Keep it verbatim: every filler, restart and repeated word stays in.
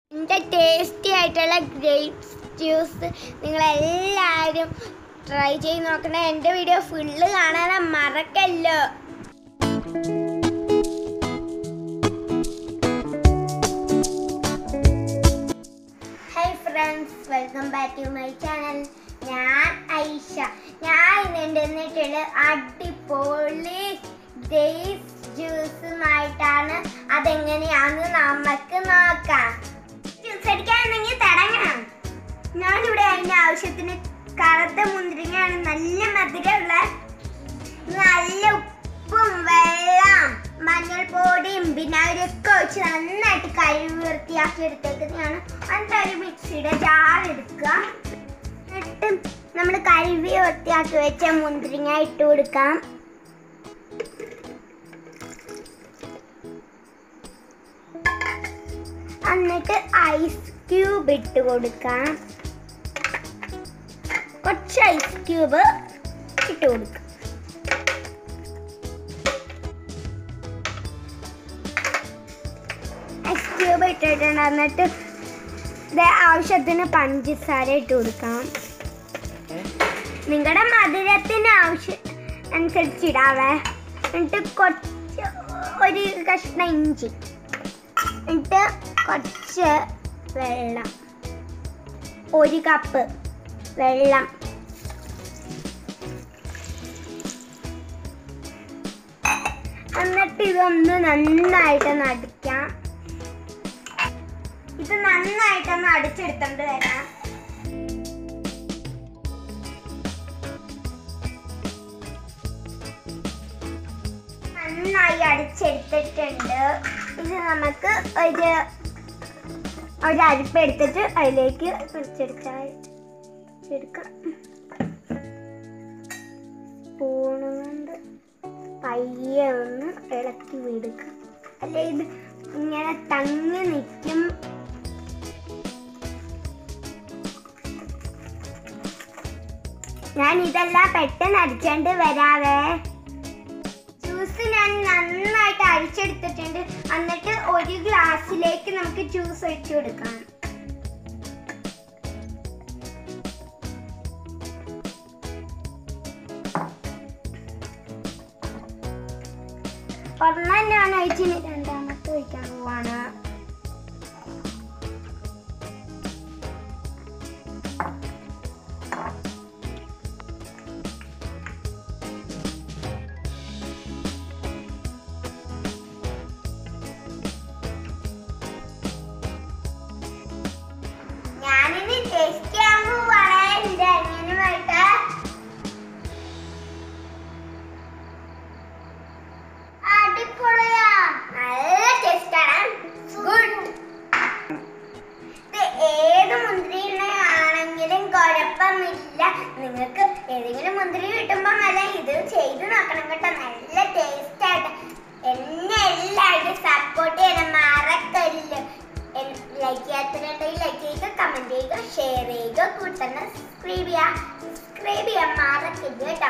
എൻ്റെ ടേസ്റ്റി ആയിട്ടുള്ള grapes juice നിങ്ങളെല്ലാവരും ട്രൈ ചെയ്ത് നോക്കണേ. എൻ്റെ വീഡിയോ ഫുള്ള് കാണാൻ മറക്കല്ലോ. Hi friends, welcome back to my channel. ഞാൻ ഐഷ. ഞാൻ ഇന്ന് എന്നിട്ടുള്ള അടിപൊളി ഗ്രേപ്സ് ജ്യൂസുമായിട്ടാണ്. അതെങ്ങനെയാണെന്ന് നമുക്ക് നോക്കാം. ജ്യൂസ് അടിക്കാനുണ്ടെങ്കിൽ തുടങ്ങാം. ഞാനിവിടെ അതിൻ്റെ ആവശ്യത്തിന് കറുത്ത മുന്തിരിങ്ങയാണ്, നല്ല മധുരമുള്ള, നല്ല ഉപ്പും വെള്ളം മഞ്ഞൾപ്പൊടിയും വിനാഗിരിയൊക്കെ ഒഴിച്ച് നന്നായിട്ട് കഴുകി വൃത്തിയാക്കി എടുത്തേക്കുന്നതാണ്. എന്നിട്ട് ഒരു മിക്സിയുടെ ജാർ എടുക്കുക. എന്നിട്ട് നമ്മൾ കഴുകി വൃത്തിയാക്കി വെച്ച മുന്തിരിങ്ങ ഇട്ട് കൊടുക്കാം. എന്നിട്ട് ഐസ് ക്യൂബ് ഇട്ട് കൊടുക്കാം. കുറച്ച് ഐസ് ക്യൂബ് ഇട്ട് കൊടുക്കാം. ഐസ് ക്യൂബ് ഇട്ടിട്ടുണ്ട്. എന്നിട്ട് ഇത് ആവശ്യത്തിന് പഞ്ചസാര ഇട്ട് കൊടുക്കാം. നിങ്ങളുടെ മധുരത്തിന് ആവശ്യം അനുസരിച്ച് ഇടാവേ. എന്നിട്ട് കുറച്ച് ഒരു കഷ്ണം ഇഞ്ചി, എന്നിട്ട് കുറച്ച് വെള്ളം, ഒരു കപ്പ് വെള്ളം, എന്നിട്ട് ഇതൊന്ന് നന്നായിട്ടൊന്ന് അടിക്കാം. ഇത് നന്നായിട്ടൊന്ന് അടിച്ചെടുത്തോണ്ട് വരാം. നന്നായി അടിച്ചെടുത്തിട്ടുണ്ട്. ഇത് നമുക്ക് ഒരു ഒരു അരിപ്പ് എടുത്തിട്ട് അതിലേക്ക് കുറച്ചെടുക്കാം. എടുക്കാം സ്പൂണ് കൊണ്ട് പയ്യെ ഒന്ന് ഇളക്കി വിടുക. അല്ലെ ഇത് ഇങ്ങനെ തങ്ങി നിൽക്കും. ഞാൻ ഇതെല്ലാം പെട്ടെന്ന് അടിച്ചോണ്ട് വരാവേ. ജ്യൂസ് ഞാൻ നന്നായിട്ട് അരിച്ചെടുത്തിട്ടുണ്ട്. എന്നിട്ട് ഒരു ഗ്ലാസ്സിലേക്ക് നമുക്ക് ജ്യൂസ് ഒഴിച്ചു കൊടുക്കാം. ഒരെണ്ണം ഞാൻ ഒഴിച്ചിന് രണ്ടാമത്തെ ഒഴിക്കാൻ പോവാണ്. ഞാനിനി ടേസ്റ്റ് ചെയ്യാൻ പോവാണ്. എൻ്റെ അനിയനുമായിട്ട് അടിപൊളിയാ, നല്ല ടേസ്റ്റാണ്. ഗുഡ്. ഇത് ഏത് മുന്തിരി ആണെങ്കിലും കുഴപ്പമില്ല. നിങ്ങൾക്ക് ഏതെങ്കിലും മുന്തിരി കിട്ടുമ്പോൾ നല്ല ഇത് ചെയ്ത് നോക്കണം കേട്ടോ. നല്ല ടേസ്റ്റായിട്ട് എന്നെ എല്ലാവരും സപ്പോർട്ട് ചെയ്യണം, മറക്കല്ല്. ലൈക്ക് ചെയ്യാത്തവരുണ്ടെങ്കിൽ ലൈക്ക് ചെയ്യുക, കമൻറ്റ് ചെയ്യുക, ഷെയർ ചെയ്യുക, കൂടെ തന്നെ സബ്സ്ക്രൈബ് ചെയ്യുക. സബ്സ്ക്രൈബ് ചെയ്യാൻ മറക്കരുത് കേട്ടോ.